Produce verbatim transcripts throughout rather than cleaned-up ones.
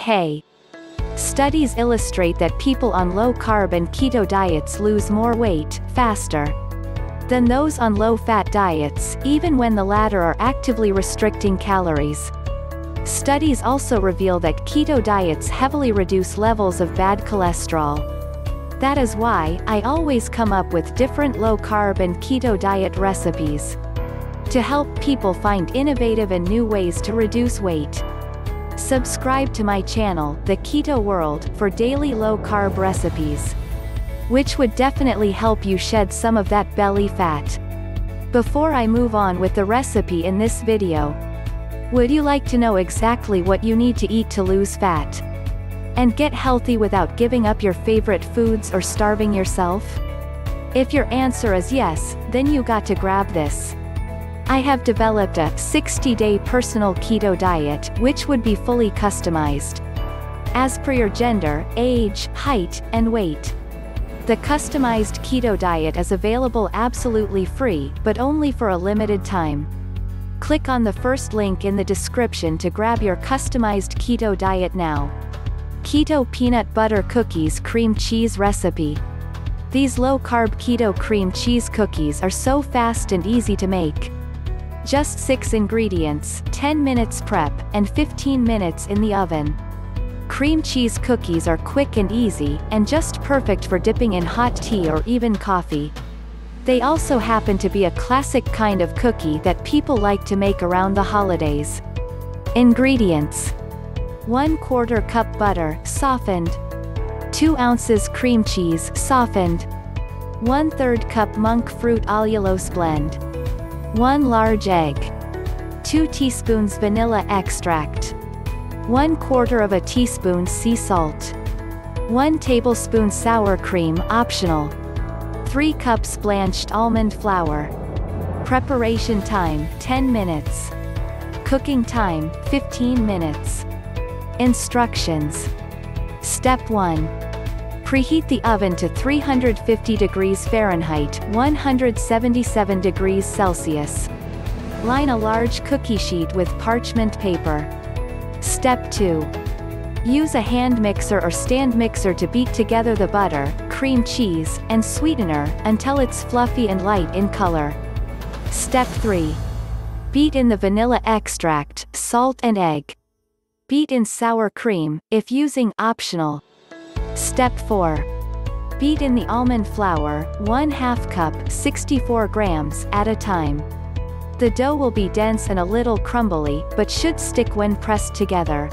Hey! Studies illustrate that people on low-carb and keto diets lose more weight, faster, than those on low-fat diets, even when the latter are actively restricting calories. Studies also reveal that keto diets heavily reduce levels of bad cholesterol. That is why I always come up with different low-carb and keto diet recipes to help people find innovative and new ways to reduce weight. Subscribe to my channel, The Keto World, for daily low-carb recipes, which would definitely help you shed some of that belly fat. Before I move on with the recipe in this video, would you like to know exactly what you need to eat to lose fat and get healthy without giving up your favorite foods or starving yourself? If your answer is yes, then you got to grab this. I have developed a sixty-day personal keto diet, which would be fully customized as per your gender, age, height, and weight. The customized keto diet is available absolutely free, but only for a limited time. Click on the first link in the description to grab your customized keto diet now. Keto Peanut Butter Cookies Cream Cheese Recipe. These low-carb keto cream cheese cookies are so fast and easy to make. Just six ingredients, ten minutes prep, and fifteen minutes in the oven. Cream cheese cookies are quick and easy, and just perfect for dipping in hot tea or even coffee. They also happen to be a classic kind of cookie that people like to make around the holidays. Ingredients: one quarter cup butter, softened. two ounces cream cheese, softened. one third cup monk fruit allulose blend. one large egg. two teaspoons vanilla extract. one quarter of a teaspoon sea salt. one tablespoon sour cream, optional. three cups blanched almond flour. Preparation time, ten minutes. Cooking time, fifteen minutes. Instructions. Step one. Preheat the oven to three hundred fifty degrees Fahrenheit, one hundred seventy-seven degrees Celsius. Line a large cookie sheet with parchment paper. Step two. Use a hand mixer or stand mixer to beat together the butter, cream cheese, and sweetener, until it's fluffy and light in color. Step three. Beat in the vanilla extract, salt and egg. Beat in sour cream, if using, optional. Step four. Beat in the almond flour, one half cup, sixty-four grams, at a time. The dough will be dense and a little crumbly, but should stick when pressed together.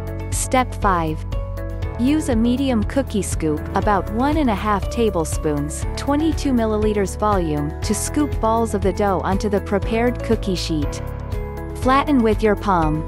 Step five. Use a medium cookie scoop, about one and a half tablespoons, twenty-two milliliters volume, to scoop balls of the dough onto the prepared cookie sheet. Flatten with your palm.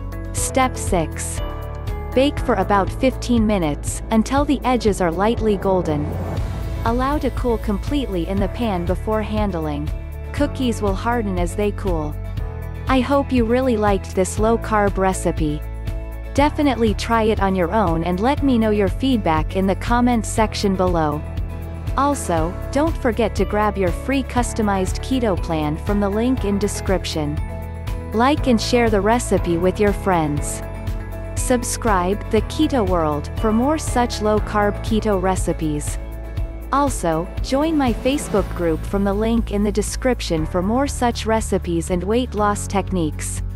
Step six. Bake for about fifteen minutes, until the edges are lightly golden. Allow to cool completely in the pan before handling. Cookies will harden as they cool. I hope you really liked this low-carb recipe. Definitely try it on your own and let me know your feedback in the comments section below. Also, don't forget to grab your free customized keto plan from the link in description. Like and share the recipe with your friends. Subscribe, The Keto World, for more such low-carb keto recipes. Also, join my Facebook group from the link in the description for more such recipes and weight loss techniques.